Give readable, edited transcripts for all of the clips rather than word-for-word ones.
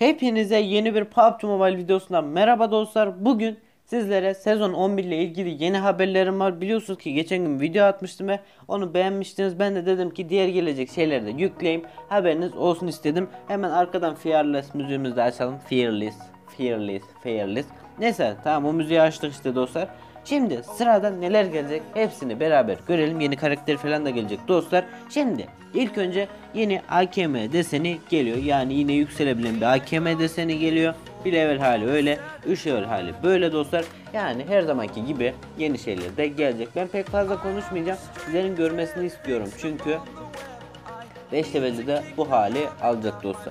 Hepinize yeni bir PUBG Mobile videosundan merhaba dostlar. Bugün sizlere sezon 11 ile ilgili yeni haberlerim var. Biliyorsunuz ki geçen gün video atmıştım ve onu beğenmiştiniz. Ben de dedim ki diğer gelecek şeyleri de yükleyeyim. Haberiniz olsun istedim. Hemen arkadan Fearless müziğimizi de açalım. Fearless. Neyse tamam, o müziği açtık işte dostlar. Şimdi sırada neler gelecek hepsini beraber görelim. Yeni karakter falan da gelecek dostlar. Şimdi ilk önce yeni AKM deseni geliyor. Yani yine yükselebilen bir AKM deseni geliyor. Bir level hali öyle, 3 level hali böyle dostlar. Yani her zamanki gibi yeni şeyler de gelecek. Ben pek fazla konuşmayacağım. Sizlerin görmesini istiyorum. Çünkü 5 levelde de bu hali alacak dostlar.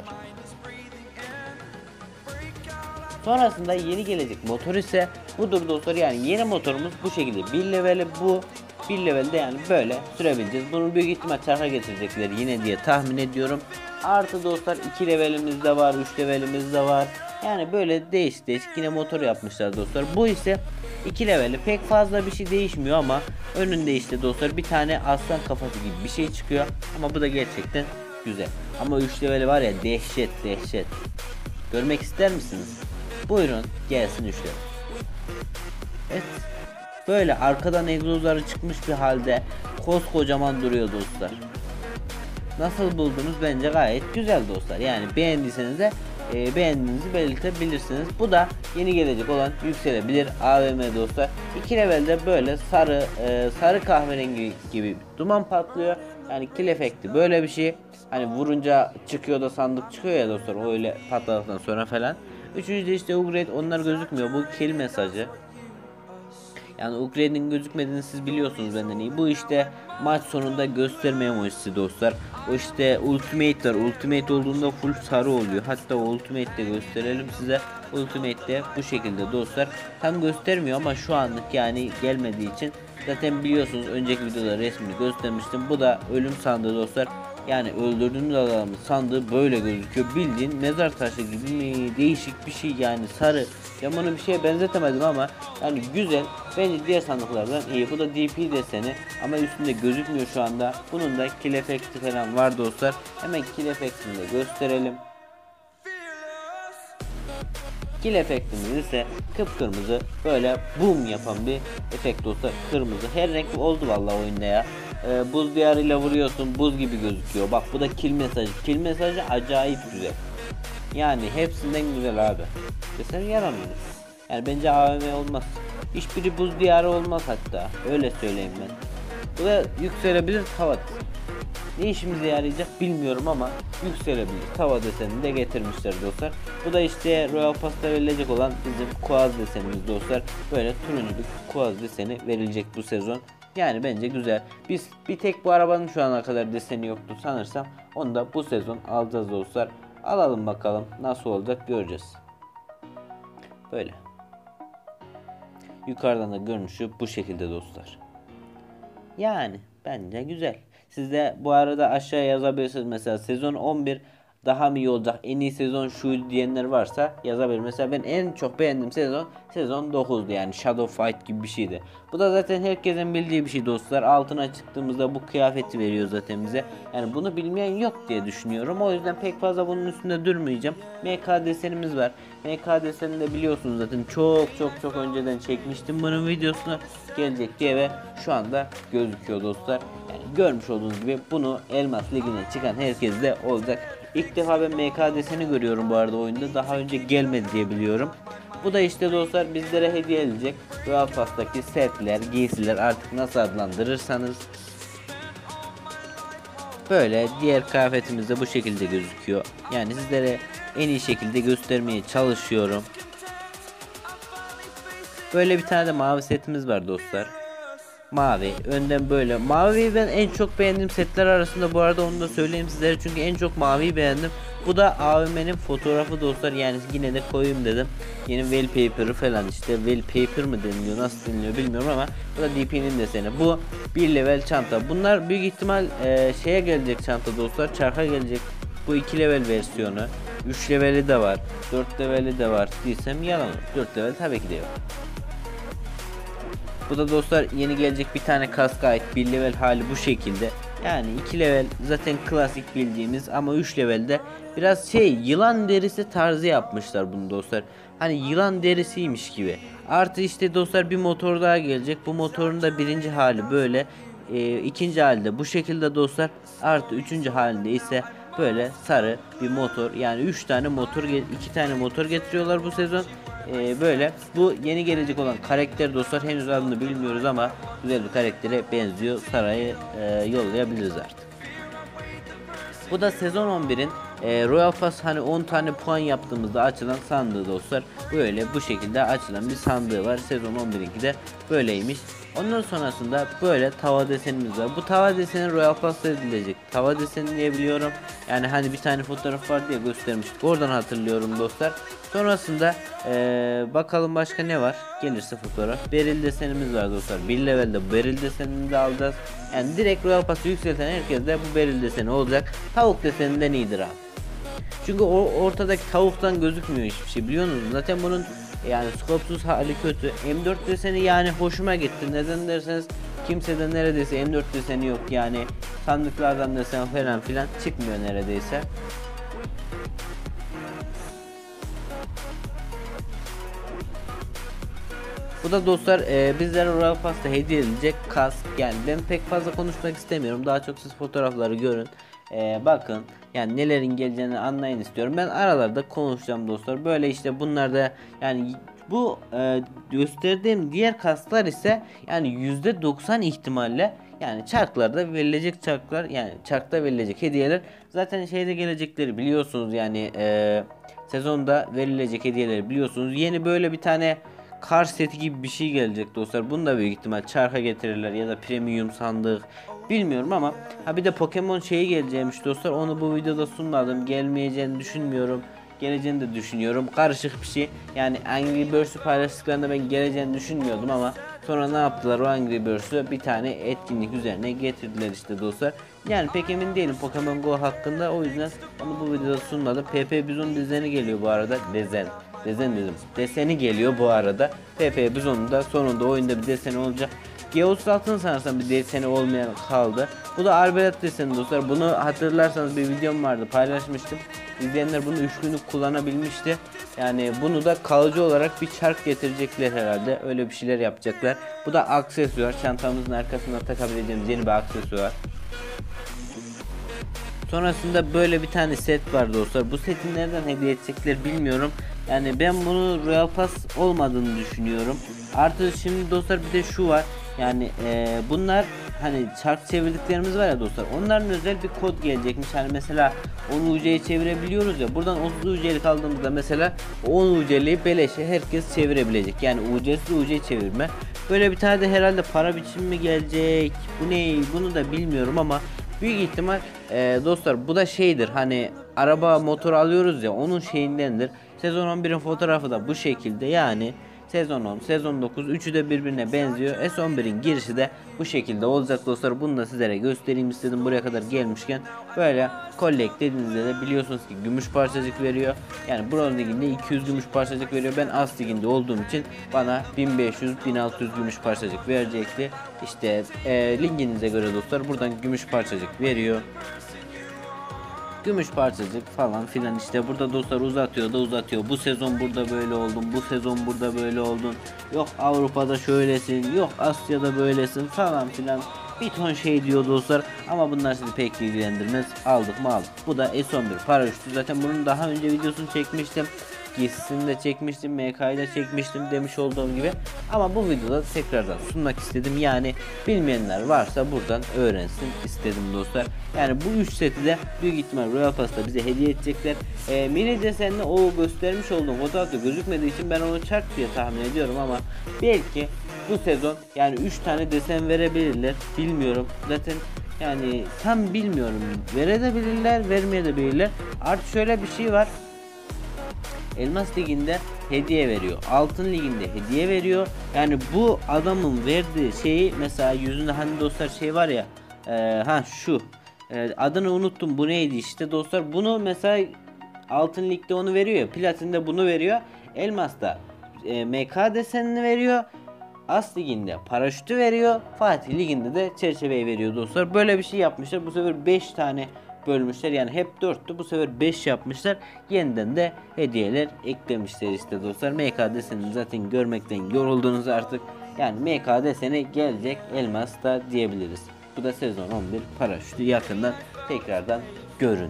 Sonrasında yeni gelecek motor ise budur dostlar. Yani yeni motorumuz bu şekilde. Bir leveli bu. Bir levelde yani böyle sürebileceğiz. Bunu büyük ihtimal çarka getirecekler yine diye tahmin ediyorum. Artı dostlar 2 levelimiz de var, 3 levelimiz de var. Yani böyle değişik yine motor yapmışlar dostlar. Bu ise 2 leveli, pek fazla bir şey değişmiyor ama önünde işte dostlar bir tane aslan kafası gibi bir şey çıkıyor. Ama bu da gerçekten güzel. Ama 3 leveli var ya, dehşet. Görmek ister misiniz? Buyurun gelsin 3 level. Evet. Böyle arkadan egzozları çıkmış bir halde koskocaman duruyor dostlar. Nasıl buldunuz? Bence gayet güzel dostlar. Yani beğendiyseniz de beğendiğinizi belirtebilirsiniz. Bu da yeni gelecek olan yükselebilir AVM dostlar. 2 levelde böyle sarı kahverengi gibi duman patlıyor. Yani kill efekti böyle bir şey. Hani vurunca çıkıyor da sandık çıkıyor ya dostlar, öyle patladıktan sonra falan. Üçüncüde işte upgrade, onlar gözükmüyor. Bu kill mesajı. Yani upgrade'in gözükmediğini siz biliyorsunuz benden iyi. Bu işte maç sonunda gösterme emojisi dostlar. O işte ultimate var. Ultimate olduğunda full sarı oluyor. Hatta ultimate de gösterelim size. Ultimate de bu şekilde dostlar. Tam göstermiyor ama şu anlık yani gelmediği için zaten biliyorsunuz, önceki videoda resmini göstermiştim. Bu da ölüm sandığı dostlar. Yani öldürdüğümüz adamın sandığı böyle gözüküyor. Bildiğin mezar taşı gibi mi? Değişik bir şey yani, sarı. Ben bunu bir şeye benzetemedim ama yani güzel. Bence diğer sandıklardan iyi. Bu da DP deseni ama üstünde gözükmüyor şu anda. Bunun da kill efekti falan var dostlar. Hemen kill efektini de gösterelim. Kill efektimiz ise kıpkırmızı, böyle boom yapan bir efekt dostlar. Kırmızı her renk oldu vallahi oyunda ya. Buz diyarıyla vuruyorsun, buz gibi gözüküyor. Bak bu da kill mesajı. Kill mesajı acayip güzel. Yani hepsinden güzel abi. Desen yaramıyor. Yani bence AVM olmaz. Hiçbiri buz diyarı olmaz hatta. Öyle söyleyeyim ben. Bu da yükselebilir tava. Ne işimize yarayacak bilmiyorum ama yükselebilir tava desenini de getirmişler dostlar. Bu da işte Royal Pass'ta verilecek olan bizim kuaz desenimiz dostlar. Böyle turuncu bir kuaz deseni verilecek bu sezon. Yani bence güzel. Biz bir tek bu arabanın şu ana kadar deseni yoktu sanırsam. Onu da bu sezon alacağız dostlar. Alalım bakalım nasıl olacak, göreceğiz. Böyle. Yukarıdan da görünüşü bu şekilde dostlar. Yani bence güzel. Siz de bu arada aşağıya yazabilirsiniz. Mesela sezon 11 daha mı iyi olacak, en iyi sezon şu diyenler varsa yazabilir. Mesela ben en çok beğendiğim sezon 9'du, yani Shadow Fight gibi bir şeydi. Bu da zaten herkesin bildiği bir şey dostlar. Altına çıktığımızda bu kıyafeti veriyor zaten bize. Yani bunu bilmeyen yok diye düşünüyorum. O yüzden pek fazla bunun üstünde durmayacağım. MK desenimiz var. MK desenini de biliyorsunuz zaten, çok önceden çekmiştim bunun videosunu, gelecek diye ve şu anda gözüküyor dostlar. Yani görmüş olduğunuz gibi bunu Elmas Ligi'ne çıkan herkes de olacak. İlk defa ben MK deseni görüyorum bu arada oyunda. Daha önce gelmedi diye biliyorum. Bu da işte dostlar bizlere hediye edilecek Royal Pass'taki setler, giysiler, artık nasıl adlandırırsanız. Böyle diğer kıyafetimiz de bu şekilde gözüküyor. Yani sizlere en iyi şekilde göstermeye çalışıyorum. Böyle bir tane de mavi setimiz var dostlar. Mavi önden böyle. Maviyi ben en çok beğendiğim setler arasında, bu arada onu da söyleyeyim sizlere, çünkü en çok maviyi beğendim. Bu da AVM'nin fotoğrafı dostlar, yani yine de koyayım dedim. Yeni wallpaper'ı falan, işte wallpaper mı deniliyor, nasıl deniliyor bilmiyorum ama bu da DP'nin deseni. Bu bir level çanta. Bunlar büyük ihtimal şeye gelecek çanta dostlar, çarka gelecek. Bu 2 level versiyonu. 3 leveli de var, 4 leveli de var diysem yalan olur. 4 level tabii ki de yok. Bu da dostlar yeni gelecek bir tane kaska ait, bir level hali bu şekilde. Yani 2 level zaten klasik bildiğimiz, ama 3 levelde biraz yılan derisi tarzı yapmışlar bunu dostlar. Hani yılan derisiymiş gibi. Artı işte dostlar bir motor daha gelecek. Bu motorun da birinci hali böyle. İkinci halde bu şekilde dostlar. Artı üçüncü halinde ise böyle sarı bir motor. Yani 3 tane motor, 2 tane motor getiriyorlar bu sezon. Böyle bu yeni gelecek olan karakter dostlar, henüz adını bilmiyoruz ama güzel bir karaktere benziyor. Sarayı yollayabiliriz artık. Bu da sezon 11'in Royal Pass, hani 10 tane puan yaptığımızda açılan sandığı dostlar. Böyle bu şekilde açılan bir sandığı var. Sezon 11'inki de böyleymiş. Ondan sonrasında böyle tava desenimiz var. Bu tava deseni Royal Pass'ta edilecek tava deseni diye biliyorum. Yani hani bir tane fotoğraf var diye göstermiştik. Oradan hatırlıyorum dostlar. Sonrasında bakalım başka ne var? Gelirse fotoğraf. Beril desenimiz var dostlar. Bir levelde beril desenini de alacağız. Yani direkt Royal Pass'ı yükselten herkes de bu beril deseni olacak. Tavuk deseninden iyidir abi. Çünkü o ortadaki tavuktan gözükmüyor hiçbir şey, biliyor musunuz? Zaten bunun yani skopsuz hali kötü. M4 deseni yani hoşuma gitti. Neden derseniz kimsede neredeyse M4 deseni yok. Yani sandıklardan desen falan filan çıkmıyor neredeyse. Bu da dostlar bizlere Royal Pass'ta hediye edilecek kask. Yani ben pek fazla konuşmak istemiyorum. Daha çok siz fotoğrafları görün. Bakın yani nelerin geleceğini anlayın istiyorum. Ben aralarda konuşacağım dostlar. Böyle işte bunlar da yani bu gösterdiğim diğer kasklar ise yani %90 ihtimalle yani çarklarda verilecek çarklar, yani çarkta verilecek hediyeler zaten şeyde gelecekleri biliyorsunuz. Yani sezonda verilecek hediyeleri biliyorsunuz. Yeni böyle bir tane kar seti gibi bir şey gelecek dostlar. Bunu da büyük ihtimal çarka getirirler ya da premium sandık, bilmiyorum ama ha bir de Pokemon şeyi geleceğimiş dostlar. Onu bu videoda sunmadım. Gelmeyeceğini düşünmüyorum. Geleceğini de düşünüyorum. Karışık bir şey. Yani Angry Birds'ü paylaştıklarında ben geleceğini düşünmüyordum ama sonra ne yaptılar, o Angry Birds'ü bir tane etkinlik üzerine getirdiler işte dostlar. Yani pek emin değilim Pokemon Go hakkında, o yüzden onu bu videoda sunmadım. PP Bizon dizeni geliyor bu arada. Dezen dedim. Deseni geliyor bu arada. PP Bizon'un da sonunda oyunda bir deseni olacak. G36'ın sanırsam bir deseni olmayan kaldı. Bu da Arbelet deseni dostlar. Bunu hatırlarsanız bir videom vardı, paylaşmıştım. İzleyenler bunu 3 günlük kullanabilmişti. Yani bunu da kalıcı olarak bir çark getirecekler herhalde. Öyle bir şeyler yapacaklar. Bu da aksesuar. Çantamızın arkasına takabileceğimiz yeni bir aksesuar. Sonrasında böyle bir tane set var dostlar. Bu seti nereden hediye edecekler bilmiyorum. Yani ben bunu Royal Pass olmadığını düşünüyorum. Artı şimdi dostlar bir de şu var. Yani bunlar hani çark çevirdiklerimiz var ya dostlar. Onların özel bir kod gelecekmiş. Hani mesela 10 UC'yi çevirebiliyoruz ya. Buradan 30 UC'lik aldığımızda mesela 10 UC'liyi beleşe herkes çevirebilecek. Yani UC'siz UC çevirme. Böyle bir tane de herhalde para biçimi mi gelecek? Bu ne? Bunu da bilmiyorum ama büyük ihtimal dostlar bu da şeydir, hani araba motor alıyoruz ya, onun şeyindendir. Sezon 11'in fotoğrafı da bu şekilde, yani sezon 10 sezon 9 üçü de birbirine benziyor. S11'in girişi de bu şekilde olacak dostlar. Bunu da sizlere göstereyim istedim buraya kadar gelmişken. Böyle collect dediğinizde de biliyorsunuz ki gümüş parçacık veriyor. Yani Bronze liginde 200 gümüş parçacık veriyor. Ben As liginde olduğum için bana 1500-1600 gümüş parçacık verecekti. İşte liginize göre dostlar buradan gümüş parçacık veriyor. Gümüş parçacık falan filan, işte burada dostlar uzatıyor da uzatıyor. Bu sezon burada böyle oldun, bu sezon burada böyle oldun. Yok Avrupa'da şöylesin, yok Asya'da böylesin falan filan. Bir ton şey diyor dostlar ama bunlar sizi pek ilgilendirmez. Aldık mı aldık. Bu da S11 paraşütü. Zaten bunun daha önce videosunu çekmiştim. Giysisini de çekmiştim, MK'yı da çekmiştim demiş olduğum gibi. Ama bu videoda tekrardan sunmak istedim. Yani bilmeyenler varsa buradan öğrensin istedim dostlar. Yani bu 3 seti de büyük ihtimal Royal Pass'ta bize hediye edecekler. Mini desenli o göstermiş olduğum fotoğrafta gözükmediği için ben onu çark diye tahmin ediyorum ama belki bu sezon yani 3 tane desen verebilirler. Bilmiyorum. Zaten yani tam bilmiyorum. Verebilirler, vermeyebilirler. Artık şöyle bir şey var. Elmas liginde hediye veriyor. Altın liginde hediye veriyor. Yani bu adamın verdiği şeyi mesela yüzünde hani dostlar şey var ya, şu adını unuttum, bu neydi işte dostlar, bunu mesela altın ligde onu veriyor ya, platinde bunu veriyor, elmasta MK desenini veriyor. As Ligi'nde paraşütü veriyor. Fatih Ligi'nde de çerçeveyi veriyor dostlar. Böyle bir şey yapmışlar. Bu sefer 5 tane bölmüşler. Yani hep 4'tü. Bu sefer 5 yapmışlar. Yeniden de hediyeler eklemişler işte dostlar. MK deseni zaten görmekten yoruldunuz artık. Yani MK deseni gelecek elmas da diyebiliriz. Bu da sezon 11 paraşütü, yakından tekrardan görün.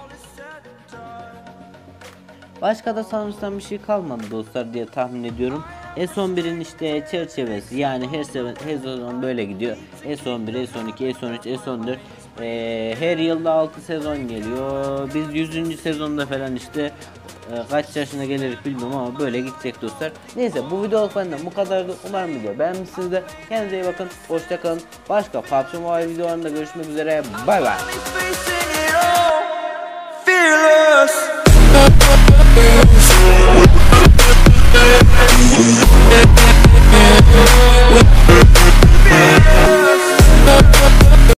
Başka da sanırsam bir şey kalmadı dostlar diye tahmin ediyorum. S11'in işte çerçevesi, yani her sezon böyle gidiyor. S11, S12, S13, S14. Her yılda 6 sezon geliyor. Biz 100. sezonda falan işte kaç yaşına geliriz bilmiyorum ama böyle gidecek dostlar. Neyse, bu video benden bu kadardı. Umarım video beğenmişsinizdir. Kendinize iyi bakın. Hoşça kalın. Başka PUBG Mobile videolarında görüşmek üzere. Bay bay. Fearless.